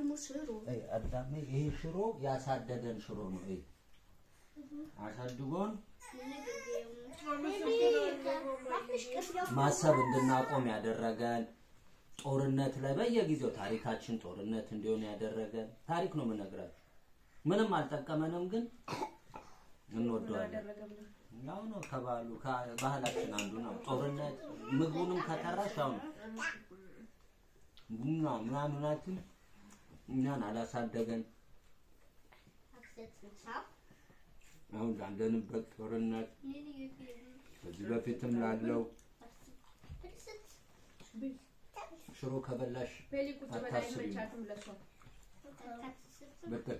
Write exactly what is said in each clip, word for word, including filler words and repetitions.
አልሙሽሮ አይ አዳሜ ይሄ ሽሮ ያሳደገን ሽሮ ነው ይሄ አሳድጎን ማሰብ እንድናቆም ያደረገን ጦርነት ላይ በየጊዜው ታሪካችን ጦርነት እንዲሆን ያደረገን ታሪክ ነው ምንነግራችሁ ምንም አልተቀመነም ግን እንወደዋለን ያው ነው ከባሉ ባህላችን አንዱ ነው ጦርነት ምግቡንም ከተራሻው ቡና ምናምናችን እኛን አላሳደገን አሁን ላለንበት ጦርነት ከዚህ በፊትም ላለው ሽሮ ከበላሽ አታስቢም በቃ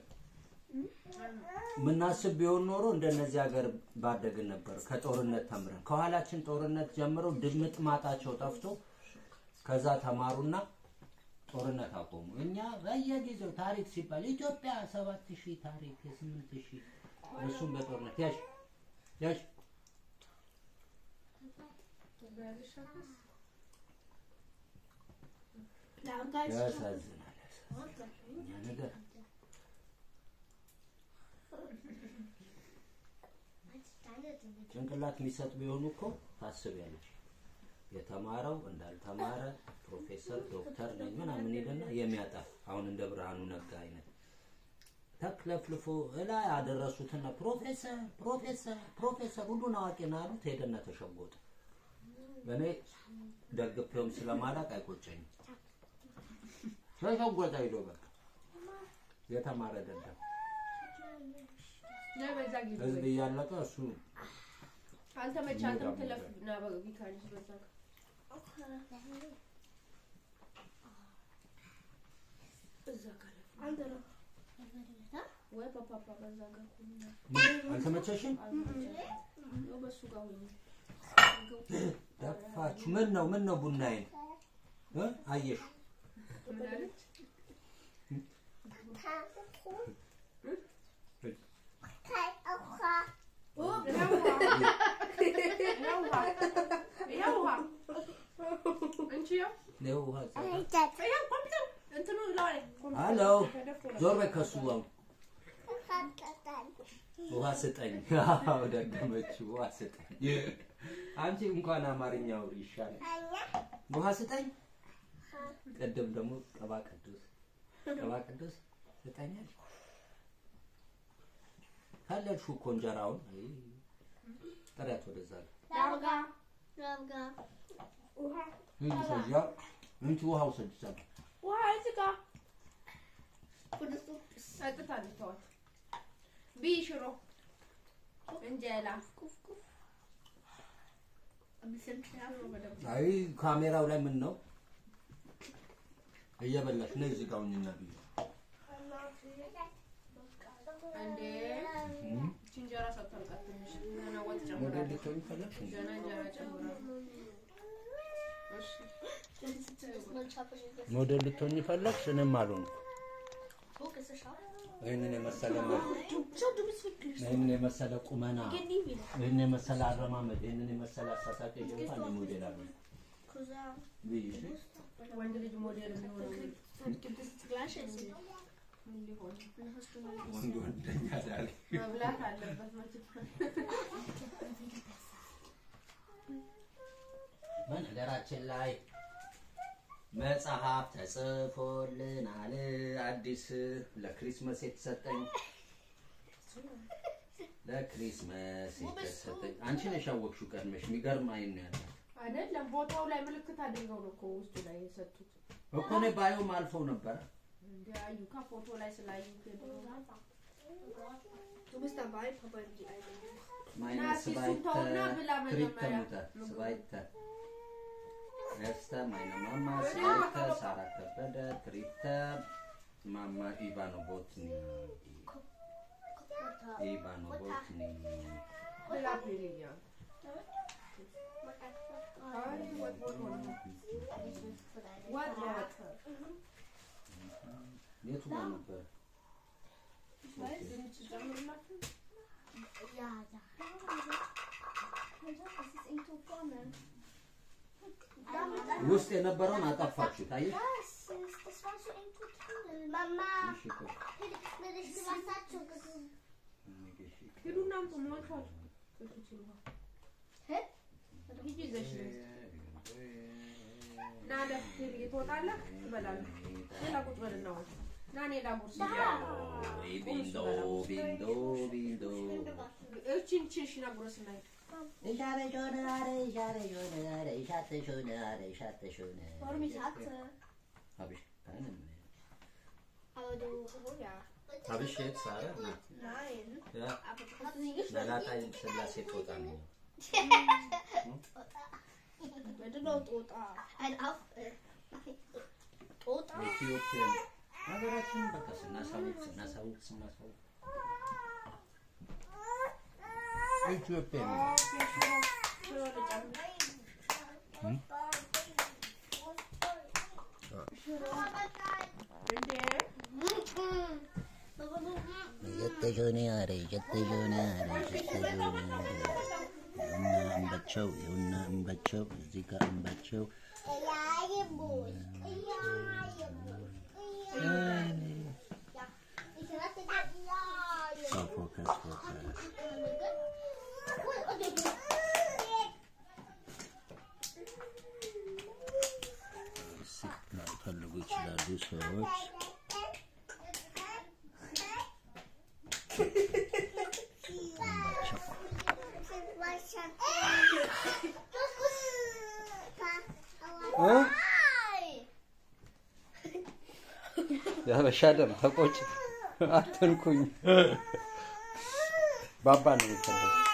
ምናስብ ቢሆን ኖሮ እንደነዚህ ሀገር ባደግን ነበር ከጦርነት ተምረን ከኋላችን ጦርነት ጀምረው ድምጥ ማጣቸው ጠፍቶ ከዛ ተማሩና ጦርነት አቆሙ እኛ በየጊዜው ታሪክ ሲባል ኢትዮጵያ ሰባት ሺህ ታሪክ ስምንት ሺህ እሱም በጦርነት ያሽ ያሽ ያሳዝናል እኛ ነገር ጭንቅላት የሚሰጥ ቢሆን እኮ ታስቢያለሽ የተማረው እንዳልተማረ ፕሮፌሰር ዶክተር ነኝ ምናምን ይደና የሚያጣፍ አሁን እንደ ብርሃኑ ነጋ አይነት ተክለፍልፎ እላ ያደረሱትና ፕሮፌሰር ፕሮፌሰር ፕሮፌሰር ሁሉን አዋቂና አሉት ሄደና ተሸጎጠ በኔ ደግፌውም ስለማላቅ አይቆጨኝም ተሸጎጠ ሄዶ በቃ የተማረ ደደብ ለበዛ ጊዜ ህዝብ ያለቀ እሱ አልተመቻትም ትለፍ ና በቢካሪስ በዛ እዛ ጋር አንደራ ወይ ፓፓ በዛ ጋር አልተመቸሽም ነው በሱ ጋር ሆኜ ደፋችሁ ምን ነው ምን ነው ቡናዬን እ አየሽ ምን አለች Hello. Zorbe kasuwa. ውሃ ስጠኝ አው ደገመች ውሃ ስጠኝ አንቺ እንኳን አማርኛ አውሪ ይሻላል ውሃ ስጠኝ ቀደም ደግሞ ቀባ ቅዱስ ቀባ ቅዱስ ስጠኛል ካለልሽ እኮ እንጀራውን ጥራት ወደዛ ዳርጋ ዳርጋ ውሃ ይይሰጃ እንት ውሃው ሰድሳ ውሃ እዚጋ ወደሱ ሰጥታለች ተዋት ቢሽሮ እንጀራ ኩፍኩፍ አብሰንታው አይ ካሜራው ላይ ምን ነው እየበላሽ ነው እዚህ ጋር ሆኝና ቢዩ እንዴ እንጀራ ሰጥታለች ትንሽ እና ወጥ ጨምራ ሞዴል ልትሆኝ ፈለግሽ ገና እንጀራ ጨምራ እሺ ሞዴል ልትሆኝ ፈለግሽ እኔም አልሆንኩ ይሄንን የመሰለ ይሄንን የመሰለ ቁመና ይሄንን የመሰለ አረማመድ ይሄንን የመሰለ አሳሳቂ ይገባል ሞዴል አለ ኩዛ ቢይሽ ወንድ ልጅ ሞዴል ነው ግብስ ግላሽ እሺ ምን ሊሆን ወንድ ወንደኛ ዳሊ መብላት አለበት ማለት በነገራችን ላይ መጽሐፍ ተጽፎልናል አዲስ ለክሪስማስ የተሰጠኝ ለክሪስማስ የተሰጠኝ አንቺ ነሽ ያወቅሽው ቀድመሽ የሚገርም አይን ያለ አይደለም ቦታው ላይ ምልክት አድርገው ነው እኮ ውስጡ ላይ የሰጡት እኮ ነው ባየው ማልፈው ነበር እንዴ አዩ ከፎቶ ላይ ስላዩ Du bist dabei, Papa, die eine. meine zweite dritte zweite erste meine Mama zweite Sarah Kebede dritte Mama Ivanovotni Ivanovotni bela belinya ay what what what what የቱ ጋር ነበር Ja, da. Das ist in Topone. ውስጥ የነበረውን አጣፋችሁ ታየሽ das war so ein Tutorial. Mama, will ich was dazu gesagt? ሄዱና ሞልቷል Hä? ሂጂ ዘሽ ናለ ይተወጣለህ ትበላለህ ሌላ ቁጭ በልና ና ኔ ላጉርስ ቢንዶ ቢንዶ ቢንዶ እቺን ቺሽ ናጉርስና ይሻለ ጆነ አረ ይሻለ ጆነ አረ ይሻተ ጆነ አረ ይሻተ ጆነ Warum ich hatte? Hab ich keinen mehr. Aber du, oh ja. Hab ich jetzt, Sarah? Nein. Ja. Aber du hast sie Na, da hat ein Selassie tot an mir. Bitte noch Tota. Ein Auf... Tota? Äthiopien. ሀገራችን በቃ ስናሳውቅ ስናሳውቅ ስናሳውቅ ኢትዮጵያ ነው የተጆነ አረ የተጆነ አረ የተጆነ እና እንበቸው እና እንበቸው እዚህ ጋር እንበቸው focus focus signal ፈልጉ ይችላሉ ሰዎች ያ በሻደም ተቆጭ አትንኩኝ ባባ ነው የሚፈልገው